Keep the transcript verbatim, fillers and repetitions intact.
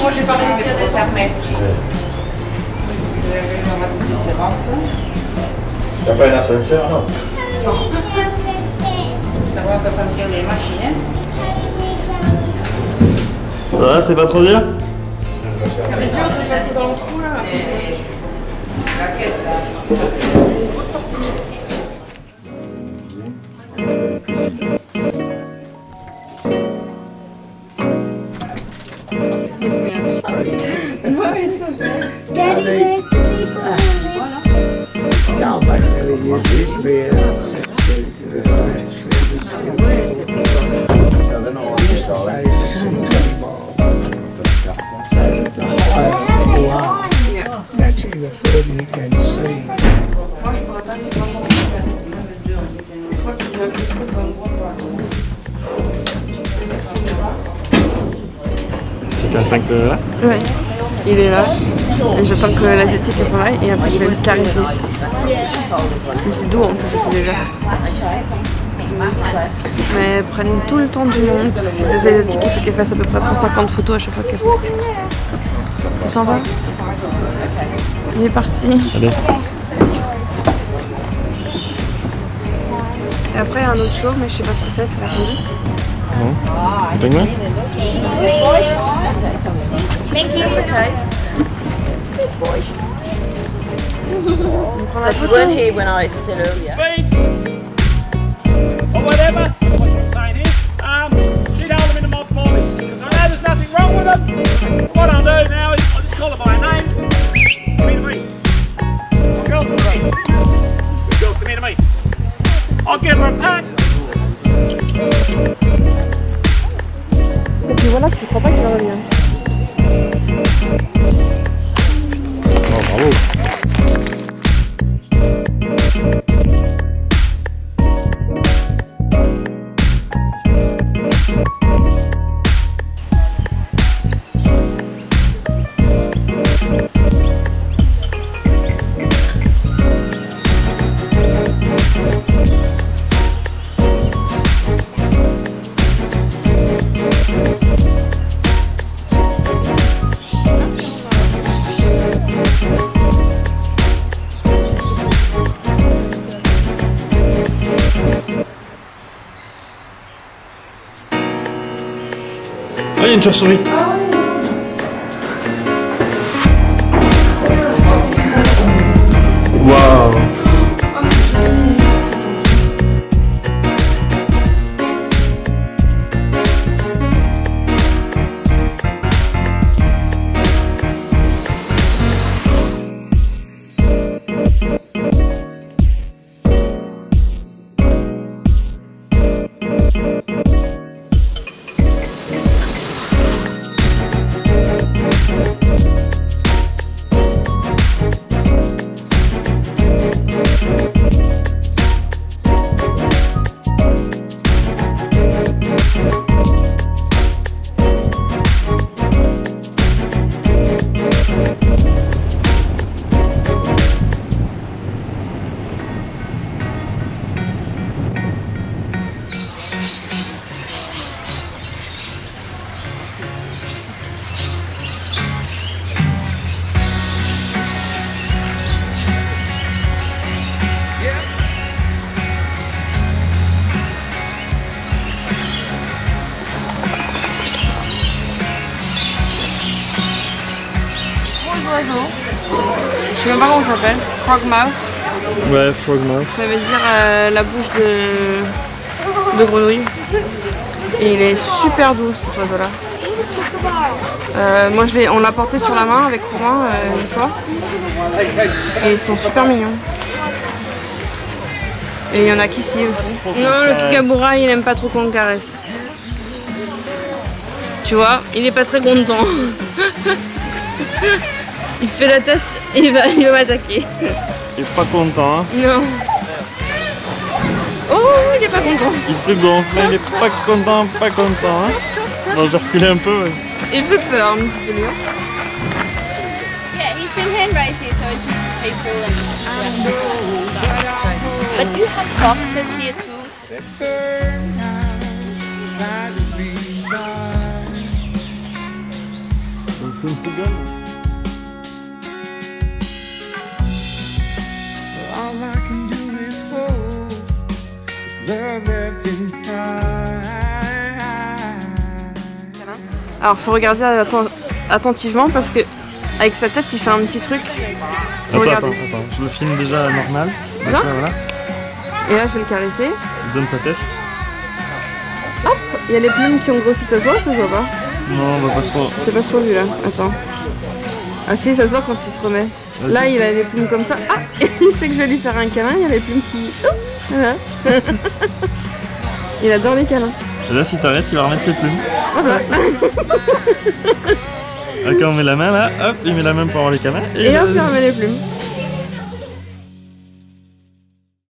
moi j'ai pas réussi à désarmer. Il n'y a pas un ascenseur, non? Non. Ça commence à sentir les machines. Ça va, c'est pas trop dur? Ça va être dur de passer dans le trou là. La caisse. C'est un cinq là? Ouais, il est là. Et j'attends que l'asiatique s'en aille et après je vais le caresser. Mais c'est doux en plus, je sais déjà. Mais elles prennent tout le temps du monde. C'est des asiatiques, il faut qu'elles fassent à peu près cent cinquante photos à chaque fois qu'elles font. Il s'en va? Il est parti. Allez. Et après il y a un autre show, mais je sais pas ce que c'est, tu l'as entendu? Non. Pingouin? Thank you. That's okay. So if you weren't here when I said earlier. Or whatever, what I'm saying is, um, she'd hold them in the mod for me. Because I know there's nothing wrong with them. What I'll do now is I'll just call her by name. Come here to me. Girl, come here. Good girl, come here to me. I'll give her a pat. Et puis voilà, je crois pas qu'il revient. Oh, bravo. Ah, il y a une chauve-souris. Waouh. Je sais même pas comment ça s'appelle. Frogmouth. Ouais, frogmouth. Ça veut dire euh, la bouche de, de grenouille. Et il est super doux cet oiseau-là. Euh, moi je l'ai, on l'a porté sur la main avec Romain euh, une fois. Et ils sont super mignons. Et il y en a qu'ici aussi. Non, le kookaburra il aime pas trop qu'on le caresse. Tu vois, il est pas très content. Il fait la tête et il va, il va m'attaquer. Il est pas content, hein? Non. Oh, il est pas content. Il se gonfle, il est pas content, pas content, hein? Bon, je recule un peu. Il fait peur un petit peu lui. Yeah, he's been hand raised here, so it's just people and stuff. But do you have foxes here too? C'est une cigogne. Alors faut regarder atten attentivement parce que avec sa tête il fait un petit truc. Faut Attends, regarder. attends, attends, je le filme déjà normal. Là voilà. Et là je vais le caresser. Il donne sa tête. Hop, il y a les plumes qui ont grossi, ça se voit ou ça se voit pas? Non, bah pas trop. C'est pas trop lui là, attends. Ah si, ça se voit quand il se remet. Là il a les plumes comme ça. Ah, il sait que je vais lui faire un câlin, il y a les plumes qui... Oh, voilà. Il adore les câlins. Et là si t'arrêtes, il va remettre ses plumes. Voilà. Ah, quand on met la main là, hop, il met la main pour avoir les câlins. Et hop, il remet les plumes.